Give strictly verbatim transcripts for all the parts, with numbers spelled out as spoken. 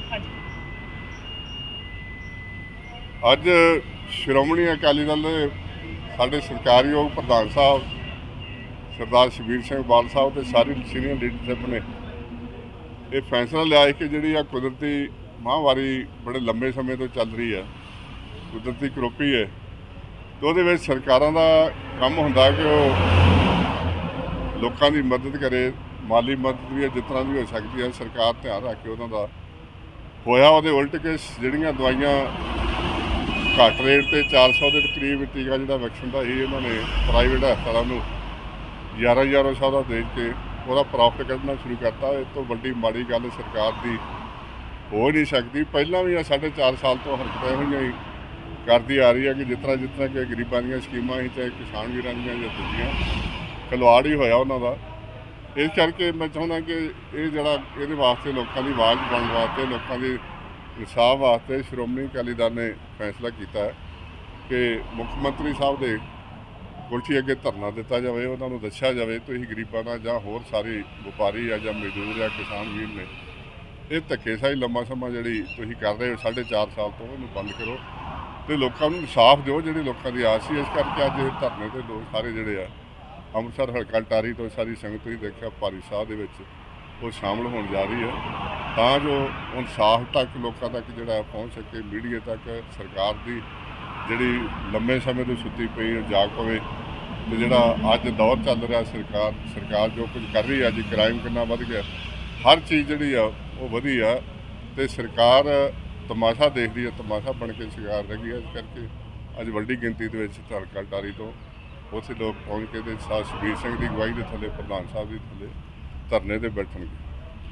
ਅੱਜ ਸ਼੍ਰੋਮਣੀ ਅਕਾਲੀ ਦਲ ਦੇ ਸਾਡੇ ਸਤਿਕਾਰਯੋਗ ਪ੍ਰਧਾਨ ਸਾਹਿਬ ਸਰਦਾਰ ਸ਼ਬੀਰ ਸਿੰਘ ਬਾਦਲ ਸਾਹਿਬ ਤੇ ਸਾਰੀ ਸੀਨੀਅਰ ਲੀਡਰਸ਼ਿਪ ਨੇ ਇਹ ਫੈਸਲਾ ਲਿਆ ਕਿ ਜਿਹੜੀ ਆ ਕੁਦਰਤੀ ਮਹਾਂਮਾਰੀ ਬੜੇ ਲੰਬੇ ਸਮੇਂ ਤੋਂ ਚੱਲ ਰਹੀ ਹੈ, ਕੁਦਰਤੀ ਕਰੋਪੀ ਹੈ, ਤੇ ਉਹਦੇ ਵਿੱਚ ਸਰਕਾਰਾਂ ਦਾ ਕੰਮ ਹੁੰਦਾ ਕਿ ਉਹ ਲੋਕਾਂ ਦੀ ਮਦਦ ਕਰੇ। ਮਾਲੀ ਮਦਦ ਵੀ ਜਿਸ ਤਰ੍ਹਾਂ ਦੀ ਹੋ ਸਕਦੀ ਹੈ ਸਰਕਾਰ ਧਿਆਨ ਰੱਖ ਕੇ ਉਹਨਾਂ ਦਾ ਹੋਇਆ। ਉਹਦੇ ਉਲਟ ਕੇ ਜਿਹੜੀਆਂ ਦਵਾਈਆਂ ਘੱਟ ਰੇਟ ਤੇ ਚਾਰ ਸੌ ਦੇ ਕਰੀਬ ਟੀਕਾ ਜਿਹੜਾ ਵੈਕਸੀਨ ਦਾ ਸੀ ਇਹਨਾਂ ਨੇ ਪ੍ਰਾਈਵੇਟ ਹਸਪਤਾਲਾਂ ਨੂੰ ਗਿਆਰਾਂ ਗਿਆਰਾਂ ਸੌ ਦਾ ਦੇ ਕੇ ਉਹਦਾ ਪ੍ਰੋਫਿਟ ਕੱਢਣਾ ਸ਼ੁਰੂ ਕਰਤਾ। ਇਸ ਤੋਂ ਵੱਡੀ ਮਾੜੀ ਗੱਲ ਸਰਕਾਰ ਦੀ ਹੋ ਨਹੀਂ ਸਕਦੀ। ਪਹਿਲਾਂ ਵੀ ਆ ਸਾਢੇ ਚਾਰ ਸਾਲ ਤੋਂ ਹਰਕਤਾਂ ਹੋਈਆਂ ਹੀ ਕਰਦੀ ਆ ਰਹੀ ਹੈ ਕਿ ਜਿਸ ਤਰ੍ਹਾਂ ਜਿਸ ਤਰ੍ਹਾਂ ਕਿ ਗਰੀਬਾਂ ਦੀਆਂ ਸਕੀਮਾਂ ਸੀ, ਚਾਹੇ ਕਿਸਾਨ ਵੀਰਾਂ ਦੀਆਂ ਜਾਂ ਦੂਜੀਆਂ, ਖਿਲਵਾੜ ਹੀ ਹੋਇਆ ਉਹਨਾਂ ਦਾ। ਇਸ ਕਰਕੇ ਮੈਂ ਚਾਹੁੰਦਾ ਕਿ ਇਹ ਜਿਹੜਾ ਇਹਦੇ ਵਾਸਤੇ ਲੋਕਾਂ ਦੀ ਆਵਾਜ਼ ਬਣਨ ਵਾਸਤੇ, ਲੋਕਾਂ ਦੀ ਇਨਸਾਫ ਵਾਸਤੇ ਸ਼੍ਰੋਮਣੀ ਅਕਾਲੀ ਦਲ ਨੇ ਫੈਸਲਾ ਕੀਤਾ ਹੈ ਕਿ ਮੁੱਖ ਮੰਤਰੀ ਸਾਹਿਬ ਦੇ ਕੁਰਸੀ ਅੱਗੇ ਧਰਨਾ ਦਿੱਤਾ ਜਾਵੇ। ਉਹਨਾਂ ਨੂੰ ਦੱਸਿਆ ਜਾਵੇ ਤੁਸੀਂ ਗਰੀਬਾਂ ਦਾ ਜਾਂ ਹੋਰ ਸਾਰੇ ਵਪਾਰੀ ਆ ਜਾਂ ਮਜ਼ਦੂਰ ਜਾਂ ਕਿਸਾਨ ਵੀਰ ਨੇ ਇਹ ਧੱਕੇਸ਼ਾਹੀ ਲੰਮਾ ਸਮਾਂ ਜਿਹੜੀ ਤੁਸੀਂ ਕਰ ਰਹੇ ਹੋ ਸਾਢੇ ਚਾਰ ਸਾਲ ਤੋਂ, ਇਹਨੂੰ ਬੰਦ ਕਰੋ ਅਤੇ ਲੋਕਾਂ ਨੂੰ ਇਨਸਾਫ ਦਿਓ ਜਿਹੜੀ ਲੋਕਾਂ ਦੀ ਆਸ ਸੀ। ਇਸ ਕਰਕੇ ਅੱਜ ਇਹ ਧਰਨੇ 'ਤੇ ਲੋਕ ਸਾਰੇ ਜਿਹੜੇ ਆ ਅੰਮ੍ਰਿਤਸਰ ਹਲਕਾ ਅਟਾਰੀ ਤੋਂ ਸਾਰੀ ਸੰਗਤ ਹੀ ਦੇਖਿਆ ਭਾਰੀ ਸਾਹ ਦੇ ਵਿੱਚ ਉਹ ਸ਼ਾਮਲ ਹੋਣ ਜਾ ਰਹੀ ਹੈ ਤਾਂ ਜੋ ਇਨਸਾਫ ਤੱਕ ਲੋਕਾਂ ਤੱਕ ਜਿਹੜਾ ਪਹੁੰਚ ਸਕੇ। ਮੀਡੀਆ ਤੱਕ ਸਰਕਾਰ ਦੀ ਜਿਹੜੀ ਲੰਮੇ ਸਮੇਂ ਤੋਂ ਸੁੱਤੀ ਪਈ ਉਹ ਜਾਗ ਪਵੇ ਅਤੇ ਜਿਹੜਾ ਅੱਜ ਦੌਰ ਚੱਲ ਰਿਹਾ ਸਰਕਾਰ ਸਰਕਾਰ ਜੋ ਕੁਝ ਕਰ ਰਹੀ ਹੈ, ਅੱਜ ਕ੍ਰਾਈਮ ਕਿੰਨਾ ਵੱਧ ਗਿਆ, ਹਰ ਚੀਜ਼ ਜਿਹੜੀ ਆ ਉਹ ਵਧੀ ਆ ਅਤੇ ਸਰਕਾਰ ਤਮਾਸ਼ਾ ਦੇਖਦੀ ਹੈ, ਤਮਾਸ਼ਾ ਬਣ ਕੇ ਸ਼ਿਕਾਰ ਰਹੀ ਹੈ। ਇਸ ਕਰਕੇ ਅੱਜ ਵੱਡੀ ਗਿਣਤੀ ਦੇ ਵਿੱਚ ਹਲਕਾ ਅਟਾਰੀ ਤੋਂ ਉੱਥੇ ਲੋਕ ਪਹੁੰਚ ਕੇ ਤੇ ਸਾਹ ਸ਼ਬੀਰ ਸਿੰਘ ਦੀ ਅਗਵਾਈ ਦੇ ਥੱਲੇ, ਪ੍ਰਧਾਨ ਸਾਹਿਬ ਦੀ ਥੱਲੇ ਧਰਨੇ 'ਤੇ ਬੈਠਣਗੇ।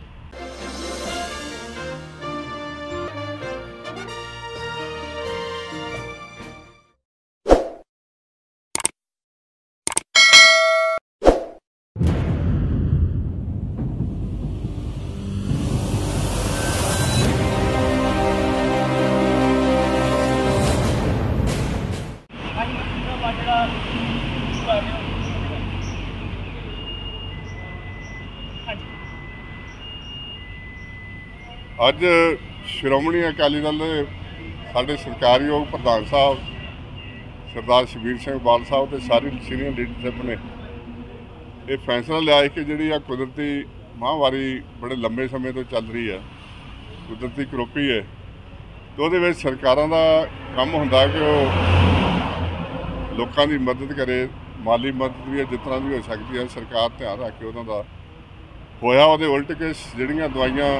ਅੱਜ ਸ਼੍ਰੋਮਣੀ ਅਕਾਲੀ ਦਲ ਦੇ ਸਾਡੇ ਸਤਿਕਾਰਯੋਗ ਪ੍ਰਧਾਨ ਸਾਹਿਬ ਸਰਦਾਰ ਸ਼ਬੀਰ ਸਿੰਘ ਬਾਦਲ ਸਾਹਿਬ ਤੇ ਸਾਰੀ ਸੀਨੀਅਰ ਲੀਡਰਸ਼ਿਪ ਨੇ ਇਹ ਫੈਸਲਾ ਲਿਆ ਕਿ ਜਿਹੜੀ ਆ ਕੁਦਰਤੀ ਮਹਾਂਮਾਰੀ ਬੜੇ ਲੰਬੇ ਸਮੇਂ ਤੋਂ ਚੱਲ ਰਹੀ ਹੈ, ਕੁਦਰਤੀ ਕਰੋਪੀ ਹੈ, ਤੇ ਉਹਦੇ ਵਿੱਚ ਸਰਕਾਰਾਂ ਦਾ ਕੰਮ ਹੁੰਦਾ ਕਿ ਉਹ ਲੋਕਾਂ ਦੀ ਮਦਦ ਕਰੇ। ਮਾਲੀ ਮਦਦ ਵੀ ਜਿਸ ਤਰ੍ਹਾਂ ਦੀ ਹੋ ਸਕਦੀ ਹੈ ਸਰਕਾਰ ਧਿਆਨ ਰੱਖ ਕੇ ਉਹਨਾਂ ਦਾ ਹੋਇਆ। ਉਹਦੇ ਉਲਟ ਕੇ ਜਿਹੜੀਆਂ ਦਵਾਈਆਂ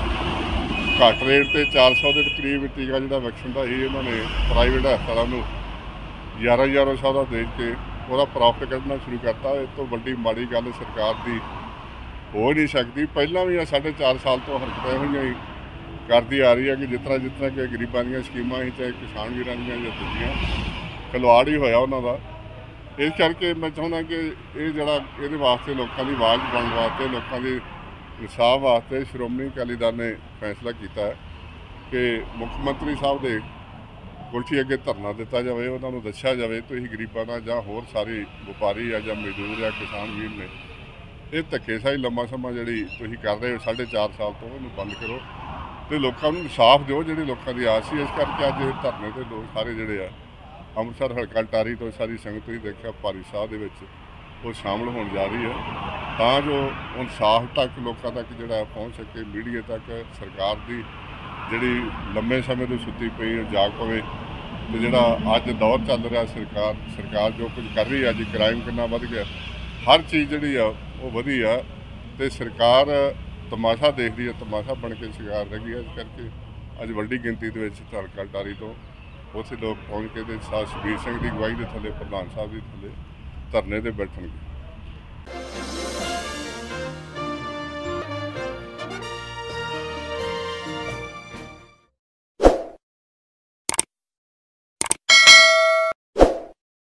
ਘੱਟ ਰੇਟ ਤੇ ਚਾਰ ਸੌ ਦੇ ਕਰੀਬ ਟੀਕਾ ਜਿਹੜਾ ਵੈਕਸੀਨ ਦਾ ਸੀ ਇਹਨਾਂ ਨੇ ਪ੍ਰਾਈਵੇਟ ਹਸਪਤਾਲਾਂ ਨੂੰ ਗਿਆਰਾਂ ਗਿਆਰਾਂ ਸੌ ਦਾ ਦੇ ਕੇ ਉਹਦਾ ਪ੍ਰੋਫਿਟ ਕੱਢਣਾ ਸ਼ੁਰੂ ਕਰਤਾ। ਇਸ ਤੋਂ ਵੱਡੀ ਮਾੜੀ ਗੱਲ ਸਰਕਾਰ ਦੀ ਹੋ ਨਹੀਂ ਸਕਦੀ। ਪਹਿਲਾਂ ਵੀ ਆ ਸਾਢੇ ਚਾਰ ਸਾਲ ਤੋਂ ਹਰਕਤਾਂ ਹੋਈਆਂ ਹੀ ਕਰਦੀ ਆ ਰਹੀ ਹੈ ਕਿ ਜਿਸ ਤਰ੍ਹਾਂ ਜਿਸ ਤਰ੍ਹਾਂ ਕਿ ਗਰੀਬਾਂ ਦੀਆਂ ਸਕੀਮਾਂ ਸੀ, ਚਾਹੇ ਕਿਸਾਨ ਵੀਰਾਂ ਦੀਆਂ ਜਾਂ ਦੂਜੀਆਂ, ਖਿਲਵਾੜ ਹੀ ਹੋਇਆ ਉਹਨਾਂ ਦਾ। ਇਸ ਕਰਕੇ ਮੈਂ ਚਾਹੁੰਦਾ ਕਿ ਇਹ ਜਿਹੜਾ ਇਹਦੇ ਵਾਸਤੇ ਲੋਕਾਂ ਦੀ ਆਵਾਜ਼ ਬਣਨ ਵਾਸਤੇ, ਲੋਕਾਂ ਦੀ ਇਨਸਾਫ ਵਾਸਤੇ ਸ਼੍ਰੋਮਣੀ ਅਕਾਲੀ ਦਲ ਨੇ ਫੈਸਲਾ ਕੀਤਾ ਹੈ ਕਿ ਮੁੱਖ ਮੰਤਰੀ ਸਾਹਿਬ ਦੇ ਕੁਰਸੀ ਅੱਗੇ ਧਰਨਾ ਦਿੱਤਾ ਜਾਵੇ। ਉਹਨਾਂ ਨੂੰ ਦੱਸਿਆ ਜਾਵੇ ਤੁਸੀਂ ਗਰੀਬਾਂ ਦਾ ਜਾਂ ਹੋਰ ਸਾਰੇ ਵਪਾਰੀ ਆ ਜਾਂ ਮਜ਼ਦੂਰ ਜਾਂ ਕਿਸਾਨ ਵੀਰ ਨੇ ਇਹ ਧੱਕੇਸ਼ਾਹੀ ਲੰਮਾ ਸਮਾਂ ਜਿਹੜੀ ਤੁਸੀਂ ਕਰ ਰਹੇ ਹੋ ਸਾਢੇ ਚਾਰ ਸਾਲ ਤੋਂ, ਇਹਨੂੰ ਬੰਦ ਕਰੋ ਅਤੇ ਲੋਕਾਂ ਨੂੰ ਇਨਸਾਫ ਦਿਓ ਜਿਹੜੀ ਲੋਕਾਂ ਦੀ ਆਸ ਸੀ। ਇਸ ਕਰਕੇ ਅੱਜ ਇਹ ਧਰਨੇ 'ਤੇ ਲੋਕ ਸਾਰੇ ਜਿਹੜੇ ਆ ਅੰਮ੍ਰਿਤਸਰ ਹਲਕਾ ਅਟਾਰੀ ਤੋਂ ਸਾਰੀ ਸੰਗਤ ਹੀ ਦੇਖਿਆ ਭਾਰੀ ਸਾਹ ਦੇ ਵਿੱਚ ਉਹ ਸ਼ਾਮਲ ਹੋਣ ਜਾ ਰਹੀ ਹੈ ਤਾਂ ਜੋ ਇਨਸਾਫ ਤੱਕ ਲੋਕਾਂ ਤੱਕ ਜਿਹੜਾ ਪਹੁੰਚ ਸਕੇ। ਮੀਡੀਆ ਤੱਕ ਸਰਕਾਰ ਦੀ ਜਿਹੜੀ ਲੰਮੇ ਸਮੇਂ ਤੋਂ ਸੁੱਤੀ ਪਈ ਉਹ ਜਾਗ ਪਵੇ ਅਤੇ ਜਿਹੜਾ ਅੱਜ ਦੌਰ ਚੱਲ ਰਿਹਾ ਸਰਕਾਰ ਸਰਕਾਰ ਜੋ ਕੁਝ ਕਰ ਰਹੀ ਹੈ, ਅੱਜ ਕ੍ਰਾਈਮ ਕਿੰਨਾ ਵੱਧ ਗਿਆ, ਹਰ ਚੀਜ਼ ਜਿਹੜੀ ਆ ਉਹ ਵਧੀ ਆ ਅਤੇ ਸਰਕਾਰ ਤਮਾਸ਼ਾ ਦੇਖਦੀ ਹੈ, ਤਮਾਸ਼ਾ ਬਣ ਕੇ ਸ਼ਿਕਾਰ ਰਹੀ ਹੈ। ਇਸ ਕਰਕੇ ਅੱਜ ਵੱਡੀ ਗਿਣਤੀ ਦੇ ਵਿੱਚ ਹਲਕਾ ਅਟਾਰੀ ਤੋਂ ਉੱਥੇ ਲੋਕ ਪਹੁੰਚ ਕੇ ਤੇ ਸਾਹ ਸ਼ਬੀਰ ਸਿੰਘ ਦੀ ਅਗਵਾਈ ਦੇ ਥੱਲੇ, ਪ੍ਰਧਾਨ ਸਾਹਿਬ ਦੀ ਥੱਲੇ ਧਰਨੇ 'ਤੇ ਬੈਠਣਗੇ।